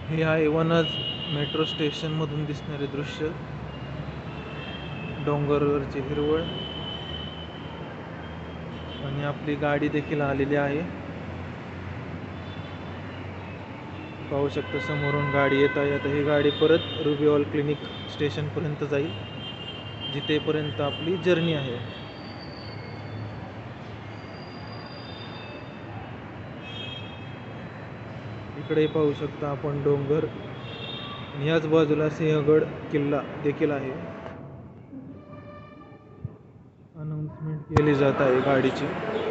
हे आहे वनज मेट्रो स्टेशनमधून दिसणारे दृश्य. डोंगरवरची हिरवळ आणि आपली गाडी देखील आलेली आहे. पाहू शकता समोरून गाडी येत आहे. आता ही गाडी परत रुबी ऑल क्लिनिक स्टेशनपर्यंत जाईल, जिथेपर्यंत आपली जर्नी आहे. इकडे पाहू शकता आपण डोंगर आणि याच बाजूला सिंहगड किल्ला देखील आहे. अनाउन्समेंट केली जात आहे गाडीची.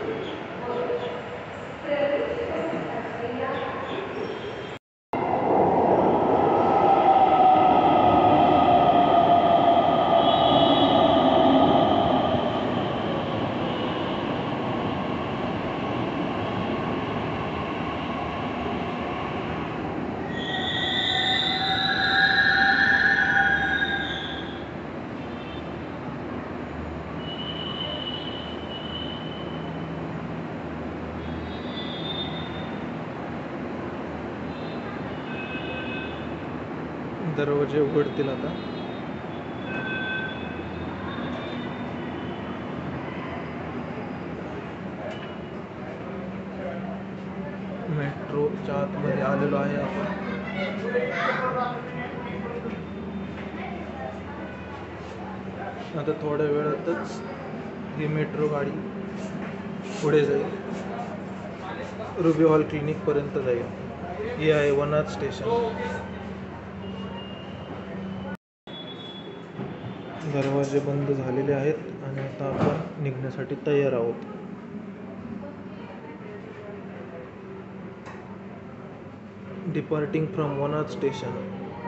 दरवाजे उघडतील आता. मेट्रोच्या आतमध्ये आलेलो आहे आपण. आता थोड्या वेळातच ही मेट्रो गाडी पुढे जाईल, रुबी हॉल क्लिनिक पर्यंत जाईल. हे आहे वनाज स्टेशन. दरवाजे बंद झालेले आहेत आणि आता आपण निघण्यासाठी तयार आहोत. Departing from Vanaz station.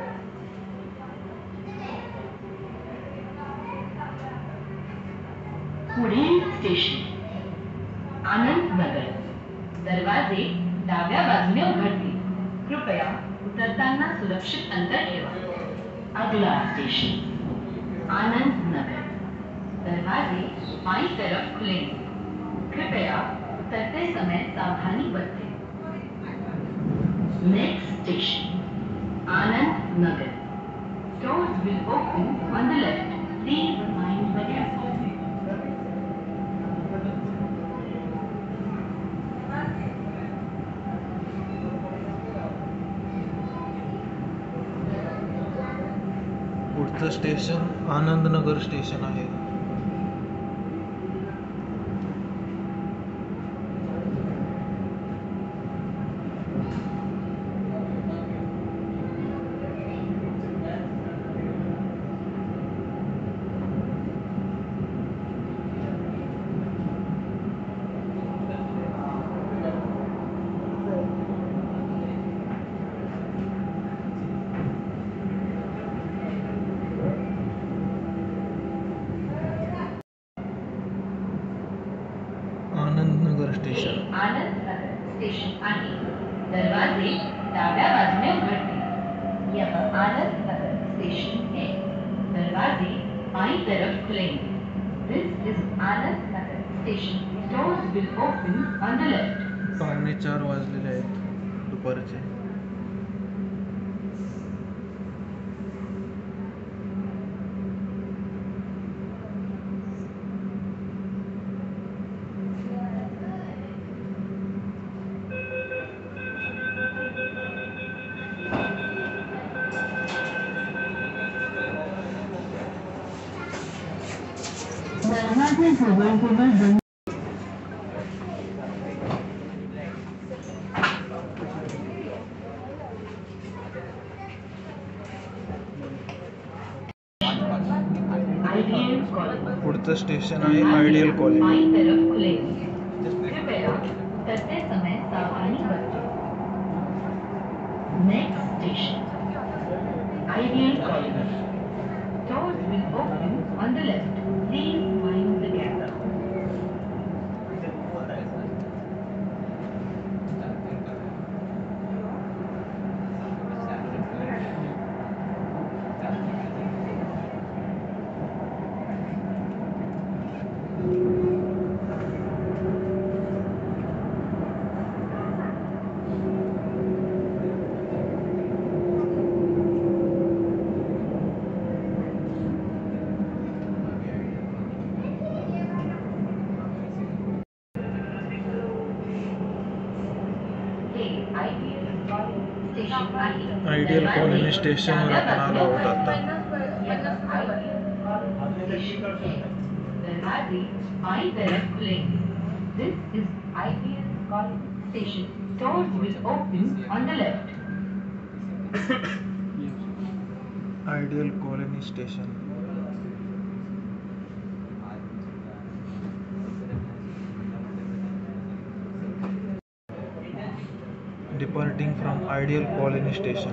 पुढील स्टेशन आनंद नगर. दरवाजे डाव्या बाजूने उघडतील. कृपया उतरताना सुरक्षित अंतर ठेवा. अगला स्टेशन आनंद नगर. दरवाजे बाईं तरफ खुलेंगे. कृपया उतरते समय सावधानी बरतें. Next station Anand Nagar. Doors will open on the left. Please mind the gap. पुढचं स्टेशन आनंदनगर स्टेशन आहे. आनंदनगर स्टेशन. आनंदनगर स्टेशन आहे. दरवाजे डाव्या बाजूने उघडतील. यह आनंदनगर स्टेशन है. दरवाजे बाईं तरफ खुलेंगे. This is Anandnagar station. Doors will open on the left. 4:30 वाजलेले आहेत दुपारचे. दरवाजे जवळ बंद. पुढचं स्टेशन आहे आयडियल कॉलेज. बाईं तरफ खुलेंगे. कृपया उतरते समय सावधानी बरतें. Next station ideal college. Doors will open on the left. Please mind the gap. Station आहे. आयडियल कॉलनी स्टेशनवर आपण आलो आहोत आता. दरवाजे बाईं तरफ खुलेंगे. This is Ideal Colony Station. Doors will open on the left. Ideal colony station. Departing from ideal colony station.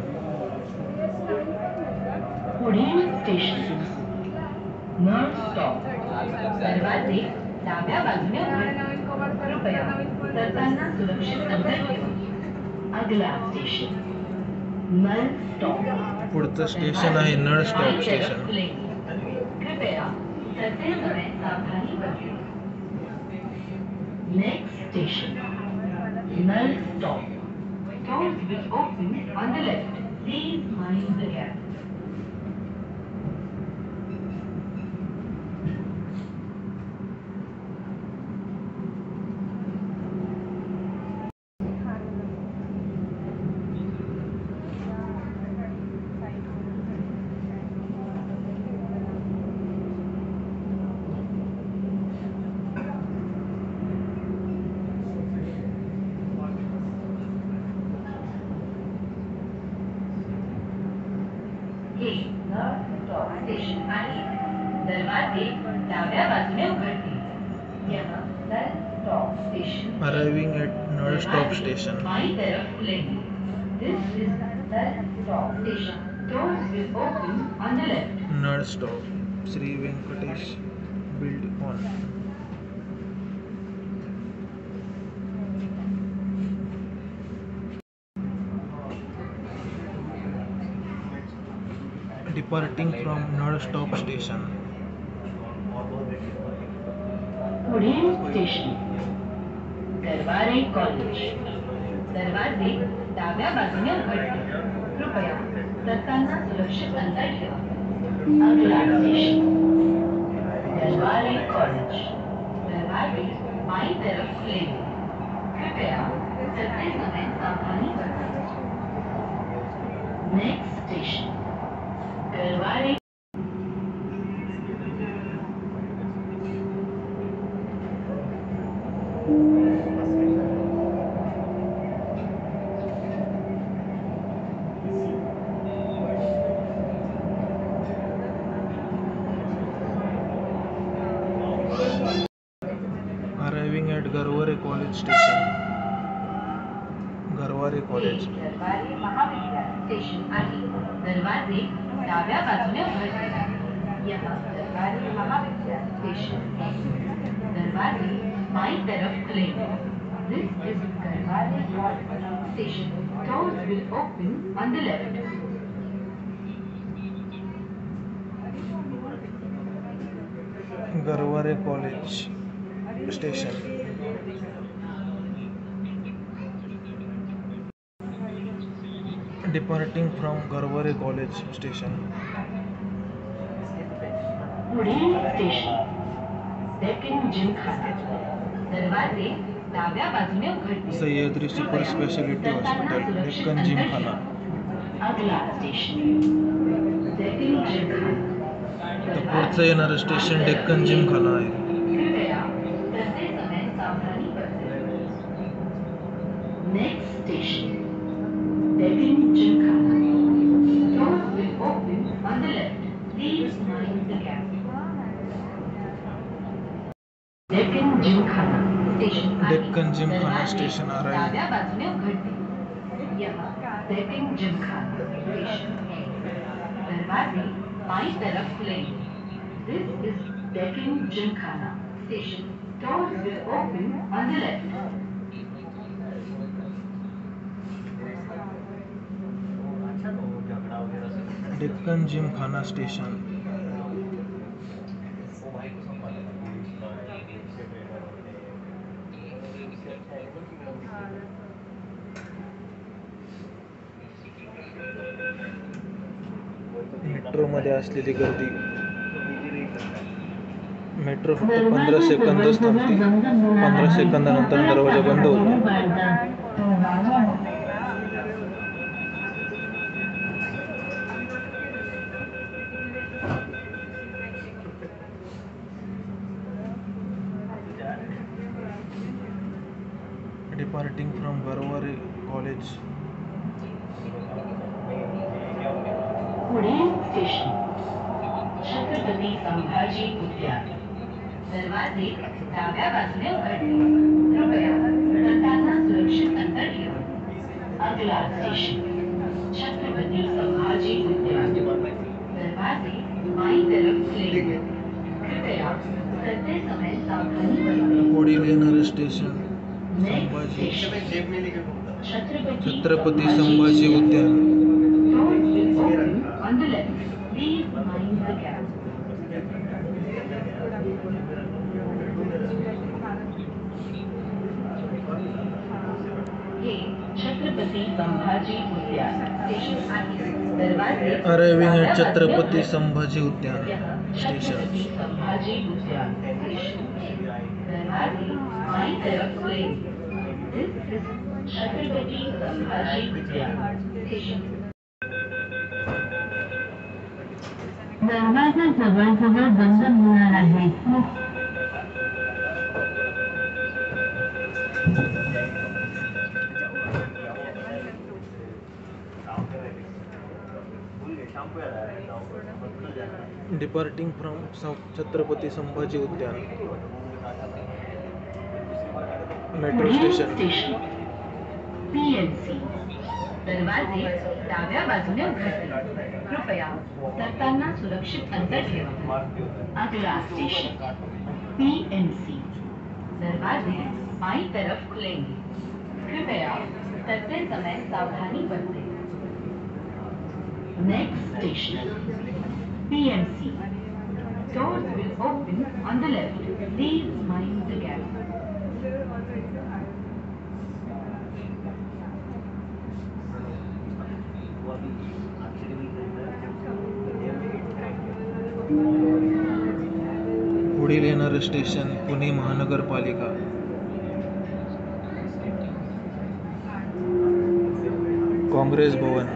पुढील स्टेशन नॉन स्टॉप. दरवाजे डाव्या बाजूने उघडा. कृपया चढताना सुरक्षित अंतर ठेवा. अगला स्टेशन नळ स्टॉप. पुढचं स्टेशन आहे नळ स्टॉप स्टेशन. कृपया चलते समय सावधानी बरतें. Next station Nal stop. Doors will open on the left. Please mind the gap. हे नळ स्टॉप स्टेशन आहे. दरवाजे डाव्या बाजूने उघडतील. यह Nal stop station. Arriving at Nal stop station. बाईं तरफ खुलेंगे. This is Nal stop station. Doors will open on the left. Nal stop. Shri Venkatesh build on. Departing from Nal stop station. पुढील स्टेशन गरवारे कॉलेज. दरवाजे डाव्या बाजूने उघडतील. कृपया चढताना सुरक्षित अंतर ठेवा. अगला स्टेशन गरवारे कॉलेज. दरवाजे बाईं तरफ खुलेंगे. कृपया चलते समय सावधानी बरतें. Next station Garware. Arriving at Garware college station. Garware college. Garware महाविद्यालय स्टेशन आहे. दरवाजे डाव्या बाजूने उघडतील. यह गरवारे महाविद्यालय स्टेशन है. दरवाजे बाईं तरफ खुलेंगे. This is Garware college station. Doors will open on the left. Garware college station. Departing from Garware college station. पुढील स्टेशन डेक्कन जिमखाना. दरवाजे डाव्या बाजूने उघडतील. Sahyadri super speciality hospital Deccan Gymkhana. अगला स्टेशन डेक्कन जिमखाना. तर पुढचं येणारं स्टेशन डेक्कन जिमखाना आहे. कृपया चलते समय सावधानी बरतें. Next station Deccan Gymkhana. Doors will open on the left. Please mind the gap. Deccan Gymkhana station आहे. डेक्कन जिमखाना दरवाजे स्टेशन आ रहा है. डाव्या बाजूने उघडतील. यह डेक्कन जिमखाना स्टेशन है. दरवाजे बाईं तरफ खुलेंगे. This is Deccan Gymkhana station. Doors will open on the left. Deccan Gymkhana station. मेट्रोमध्ये असलेली गर्दी. मेट्रो फक्त 15 सेकंदच थांबते. 15 सेकंदानंतर दरवाजा बंद होतो. Departing from Garware college. पुढील स्टेशन छत्रपती संभाजी उद्यान. दरवाजे डाव्या बाजूने उघडले. कृपया चढताना सुरक्षित अंतर ठेवा. अगला स्टेशन छत्रपति संभाजी उद्यान. दरवाजे बाईं तरफ खुलेंगे. कृपया चलते समय सावधानी बरतें. पुढील येणारे station Next Sambhaji station Chhatrapati Sambhaji Udyan. Doors will open on the left. Please mind the gap. हे छत्रपती संभाजी उद्यान स्टेशन आहे. दरवाजे अरायव्हिंग डाव्या ॲट छत्रपती बाजूने संभाजी उद्यान यह स्टेशन. छत्रपति संभाजी उद्यान स्टेशन है. दरवाजे बाईं तरफ खुलेंगे. This is छत्रपति संभाजी उद्यान स्टेशन. दरवाजा जवळजवळ बंद होणार आहे. Departing from Chhatrapati Sambhaji Udyan. Metro station. PNC. दरवाजे डाव्या बाजूने उघडले. कृपया चढताना सुरक्षित अंतर ठेवा. अगला स्टेशन PNC. दरवाजे बाईं तरफ खुलेंगे. कृपया चलते समय सावधानी बरतें. Next station PNC. Doors will open on the left. Please mind the gap. पुढील येणारे स्टेशन पुणे महानगरपालिका. काँग्रेस भवन.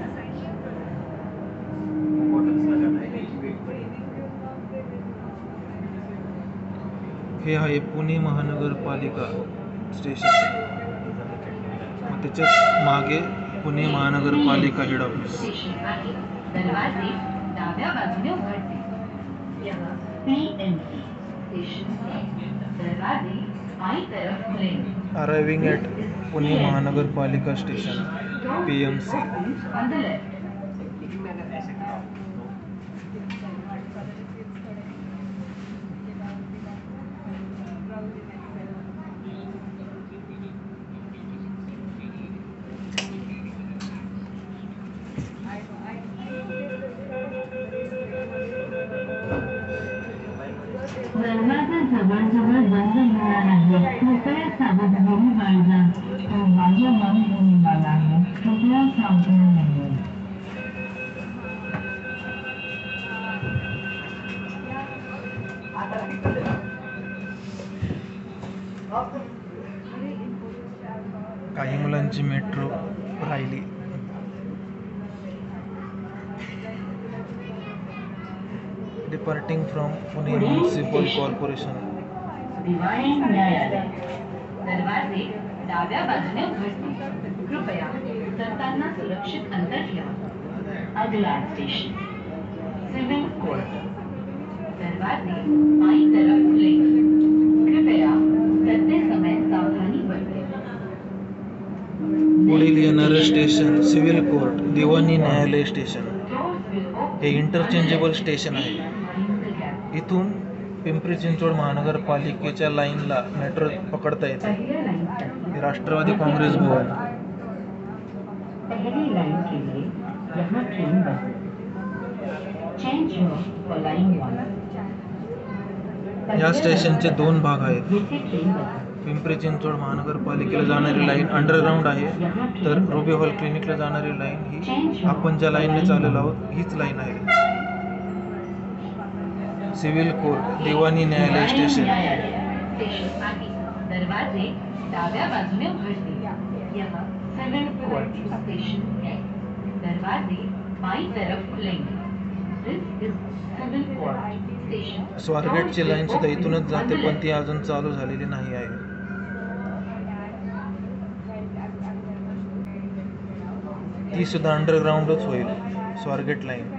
हे आहे पुणे महानगरपालिका स्टेशन. मग त्याच्याच मागे पुणे महानगरपालिका हेड ऑफिस. स्टेशन आहे. दरवाजे डाव्या बाजूने उघडते. यह PNC स्टेशन है. दरवाजे बाईं तरफ खुलेंगे. Arriving at Pune Mahanagarpalika station PMC. On the left. दरवाजा जवळजवळ बंद होणार आहे. कृपया सावधानी बाळगा. दरवाजा बंद होने वाला है. कृपया सावधान रहें. काही मुलांची मेट्रो राहिली. Departing from Pune municipal corporation. डिवाइन न्यायालय. दरवाजे डाव्या बाजूने उघडते. कृपया चढताना सुरक्षित अंतर ठेवा. अगला स्टेशन सिविल कोर्ट. दरवाजे बाईं तरफ खुलेंगे. कृपया चलते समय सावधानी बरतें. पुढील येणारे स्टेशन सिव्हिल कोर्ट दिवाणी न्यायालय स्टेशन. हे इंटरचेंजेबल स्टेशन आहे. इथून पिंपरी चिंचवड महानगरपालिकेच्या लाईनला मेट्रो पकडता येते. हे राष्ट्रवादी काँग्रेस भवन. पहली लाइन के लिए यहाँ ट्रेन बदलें. Change for line 1. या स्टेशनचे 2 भाग आहेत. येथे ट्रेन बदलें. पिंपरी चिंचवड महानगरपालिकेला जाणारी लाईन अंडरग्राऊंड आहे. तर रुबी हॉल क्लिनिकला जाणारी लाईन ही आपण ज्या लाईनने चाललेलो आहोत हीच लाईन आहे. सिव्हिल कोर्ट दिवाणी न्यायालय स्टेशन. स्टेशन आहे. दरवाजे डाव्या बाजूने उघडते. यह सिविल कोर्ट स्टेशन है. दरवाजे बाईं तरफ खुलेंगे. This is civil court station. स्वारगेटची लाईन सुद्धा इथूनच जाते पण ती अजून चालू झालेली नाही आहे. ही सुद्धा अंडरग्राऊंडच होईल, Swargate line.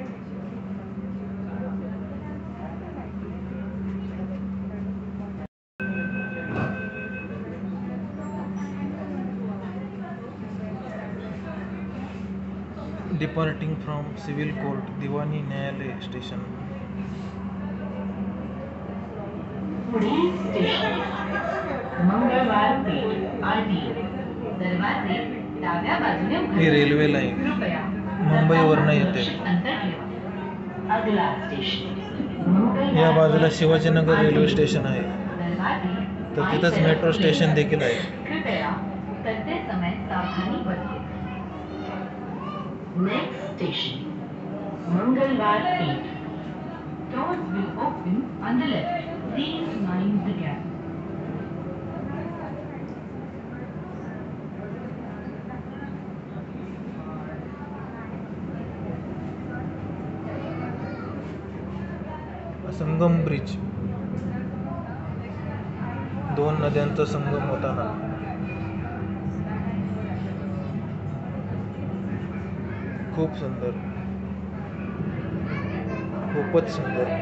Departing from civil court दिवाणी न्यायालय स्टेशन. पुढील स्टेशन मंगळवार पेठ RTO. दरवाजे डाव्या बाजूने उघडले. ही रेल्वे लाईन कृपया मुंबईवरनं येते. सुरक्षित अंतर ठेवा. अगला स्टेशन या बाजूला शिवाजीनगर रेल्वे स्टेशन आहे, दरवाजे तर तिथंच मेट्रो स्टेशन देखील आहे. कृपया उतरते समय सावधानी बरतें. Next station Mangalwar Peth. Doors will open on the left. Please mind the gap. Sangam bridge, दोन नद्यांचा संगम होताना. खूप सुंदर, खूपच सुंदर,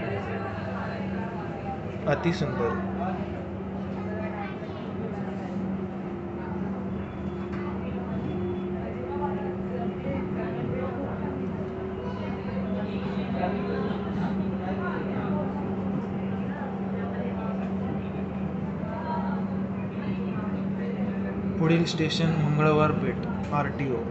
अतिसुंदर. पुढील station Mangalwar Peth RTO.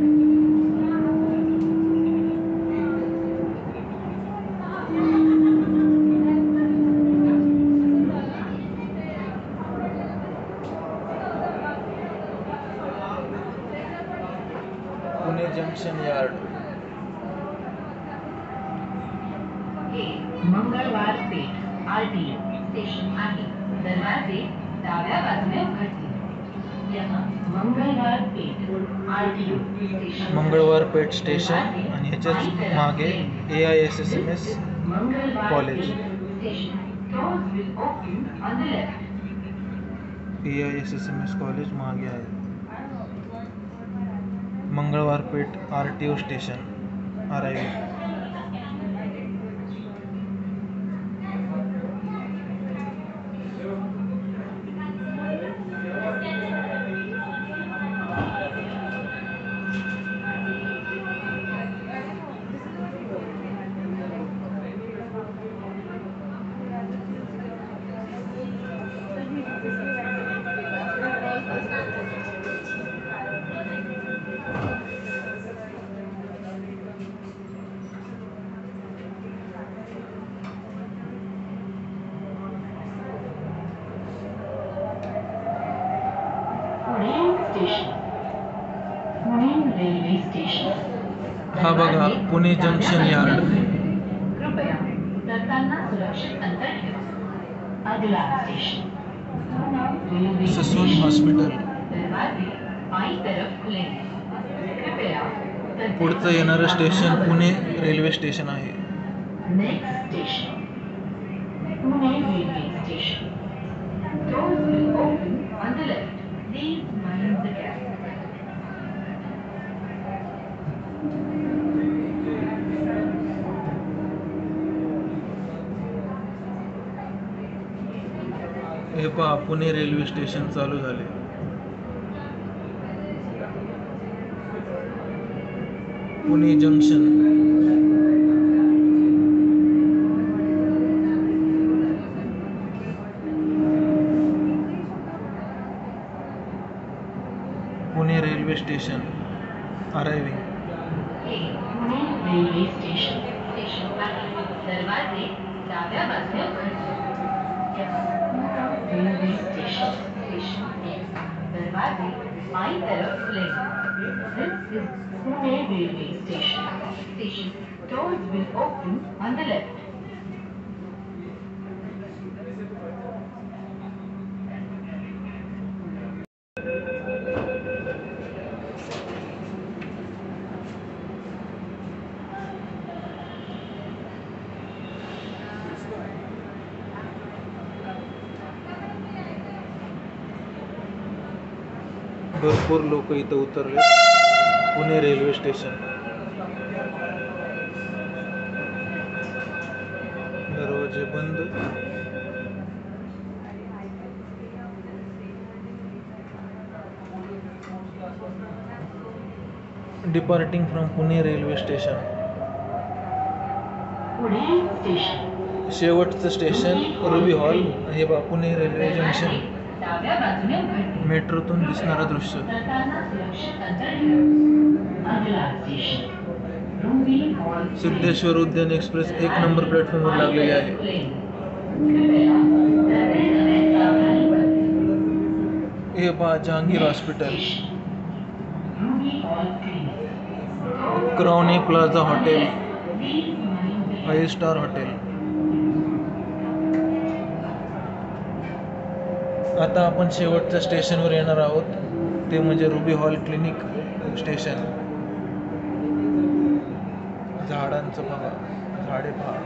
Pune junction yard. हे मंगळवार पेठ RTO स्टेशन आहे. दरवाजे डाव्या बाजूने उघडतील. यह मंगळवार पेठ RTO स्टेशन. मंगळवार पेठ स्टेशन आणि ह्याच्याच मागे AISSMS Mangalwar college. Peth station. Doors will open on the left. AISSMS college मागे आहे. Mangalwar Peth RTO station arriving. Railway station. हा बघा पुणे जंक्शन यार्ड. कृपया उतरताना सुरक्षित अंतर ठेवा. अगला station railway Sassoon station. Hospital. दरवाजे बाईं तरफ खुलेंगे. कृपया उतरते पुढचं येणारं स्टेशन पुणे रेल्वे स्टेशन आहे. Next station Pune railway station. Doors will open on the left. Please mind the gap. हे पहा पुणे रेल्वे स्टेशन चालू झाले. Pune junction. Pune railway station arriving. हे पुणे रेल्वे स्टेशन आहे. दरवाजे डाव्या बाजूने उघडले. रेल्वे स्टेशन है. दरवाजे बाईं तरफ खुलेंगे. This is Pune railway station. Doors will open on the left. भरपूर लोक इथं उतरले. Pune railway station. दरवाजे बंद. Departing from Pune railway station. Pune station. शेवटचं स्टेशन रुबी हॉल. हे बा पुणे रेल्वे जंक्शन. डाव्या बाजूने उघडते. मेट्रोतून दिसणारं दृश्य. उतरताना सुरक्षित अंतर ठेवा. अगला स्टेशन रुबी हॉल. सिद्धेश्वर उद्यान एक्सप्रेस 1 नंबर प्लॅटफॉर्मवर लागलेली आहे. कृपया नवे सावधानी बरतें. हे बा Jehangir hospital. Ruby Hall clinic. Crowne Plaza hotel. 5 star hotel. आता आपण शेवटच्या स्टेशनवर येणार आहोत, ते म्हणजे रुबी हॉल क्लिनिक स्टेशन. झाडांचं बघा, झाडे पहा.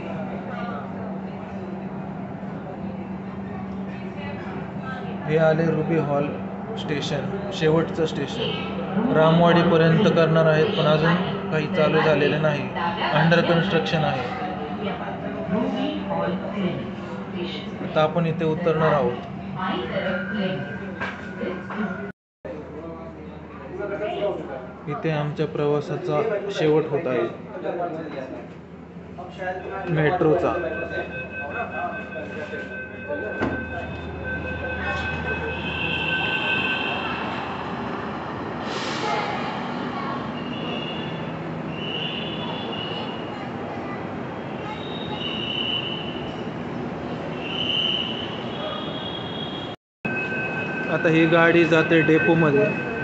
हे आले रुबी हॉल स्टेशन, शेवटचं स्टेशन. रामवाडीपर्यंत करणार आहेत, पण अजून काही चालू झालेले नाही. अंडर कन्स्ट्रक्शन आहे. Ruby Hall clinic station. आता आपण इथे उतरणार आहोत. बाईं तरफ क्लिनिक. इथे आमच्या प्रवासाचा शेवट होत आहे, मेट्रोचा. आता ही गाडी जाते डेपोमध्ये.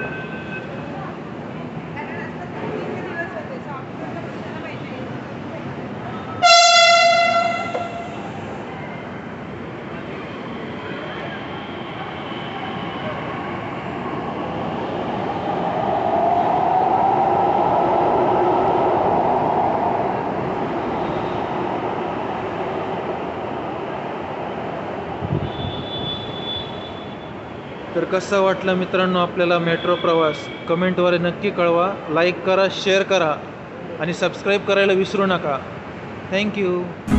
तर कसा वाटला मित्रांनो आपल्याला मेट्रो प्रवास? कमेंटद्वारे नक्की कळवा. लाईक करा, शेअर करा आणि सबस्क्राईब करायला विसरू नका. थँक्यू.